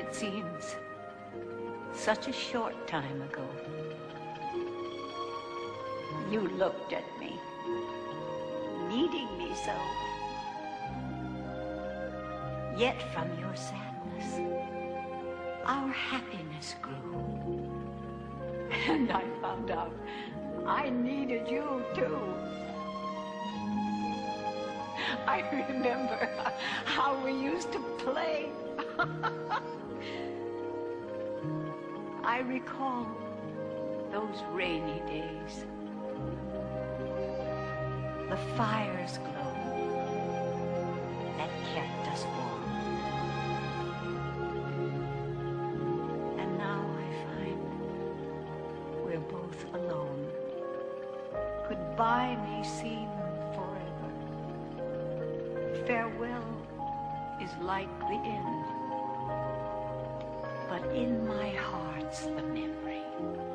it seems such a short time ago. You looked at me, needing me so. Yet from your sadness, our happiness grew. And I found out I needed you too. I remember how we used to play. I recall those rainy days. The fire's glow that kept us warm. And now I find we're both alone. Goodbye may seem forever. Farewell is like the end. But in my heart's the memory.